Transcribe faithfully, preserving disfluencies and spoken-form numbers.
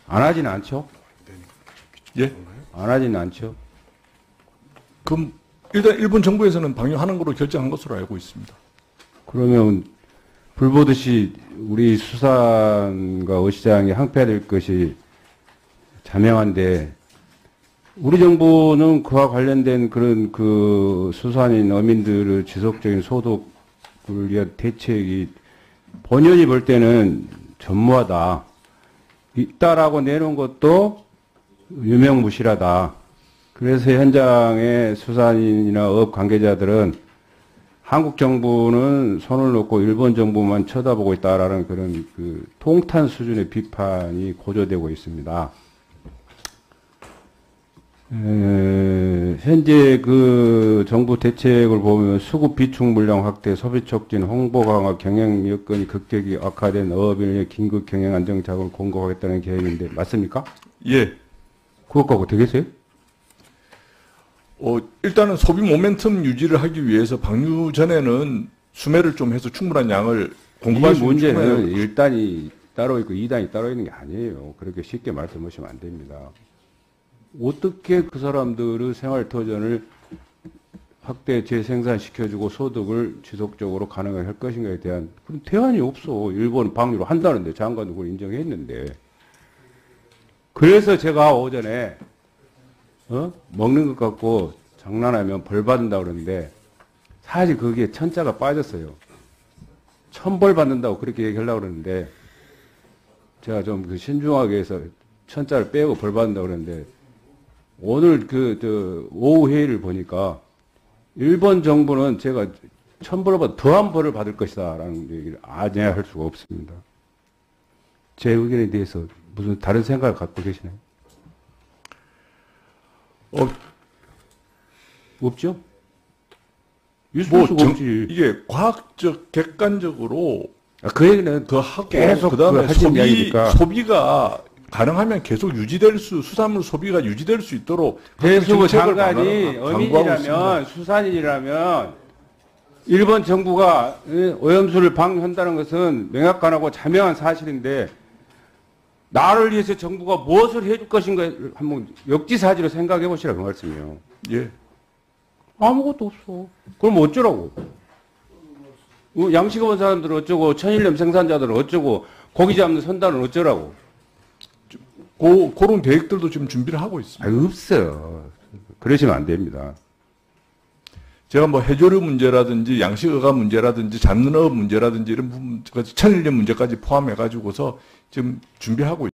안 하진 않죠? 예? 안 하진 않죠? 그럼 일단 일본 정부에서는 방류하는 걸로 결정한 것으로 알고 있습니다. 그러면 불보듯이 우리 수산과 어시장이 항폐될 것이 자명한데 우리 정부는 그와 관련된 그런 그 수산인 어민들의 지속적인 소득을 위한 대책이 본연이 볼 때는 전무하다. 있다라고 내놓은 것도 유명무실하다. 그래서 현장의 수산인이나 업 관계자들은 한국 정부는 손을 놓고 일본 정부만 쳐다보고 있다라는 그런 그 통탄 수준의 비판이 고조되고 있습니다. 에, 현재 그 정부 대책을 보면 수급 비축 물량 확대, 소비 촉진, 홍보 강화, 경영 여건이 급격히 악화된 어업인을 위해 긴급 경영 안정 자금을 공급하겠다는 계획인데 맞습니까? 예. 그것과 어떻게 했어요? 어, 일단은 소비 모멘텀 유지를 하기 위해서 방류 전에는 수매를 좀 해서 충분한 양을 공급할 이 수 있는 문제는 충분한 일 단이 따로 있고 이 단이 따로 있는 게 아니에요. 그렇게 쉽게 말씀하시면 안 됩니다. 어떻게 그 사람들의 생활 터전을 확대 재생산시켜주고 소득을 지속적으로 가능하게 할 것인가에 대한 그런 대안이 없어. 일본 방류로 한다는데 장관도 그걸 인정했는데. 그래서 제가 오전에 어? 먹는 것 갖고 장난하면 벌 받는다고 그러는데 사실 거기에 천자가 빠졌어요. 천벌 받는다고 그렇게 얘기하려고 그러는데 제가 좀 그 신중하게 해서 천자를 빼고 벌 받는다고 그러는데 오늘 그, 저, 오후 회의를 보니까 일본 정부는 제가 천벌보다 더한 벌을 받을 것이다 라는 얘기를 아니할 수가 없습니다. 제 의견에 대해서 무슨 다른 생각을 갖고 계시나요? 어, 없죠? 있을 뭐 수가 정, 없지. 이게 과학적 객관적으로 아, 그 얘기는 더 하고 계속 그다음에 그 하신 소비 이야기니까. 소비가 가능하면 계속 유지될 수 수산물 소비가 유지될 수 있도록 배수부 정책을 장관이 마련하고 어민이라면 있습니다. 수산인이라면 일본 정부가 오염수를 방류한다는 것은 명확하고 자명한 사실인데 나를 위해서 정부가 무엇을 해줄 것인가 한번 역지사지로 생각해 보시라 그 말씀이에요. 예. 아무것도 없어. 그럼 어쩌라고? 어, 양식업 온 사람들은 어쩌고 천일염 생산자들은 어쩌고 고기 잡는 선단은 어쩌라고? 고, 그런 계획들도 지금 준비를 하고 있습니다. 아, 없어요. 그러시면 안 됩니다. 제가 뭐 해조류 문제라든지 양식어가 문제라든지 잡는 업 문제라든지 이런 부분까지 천일염 문제까지 포함해 가지고서 지금 준비하고 있습니다.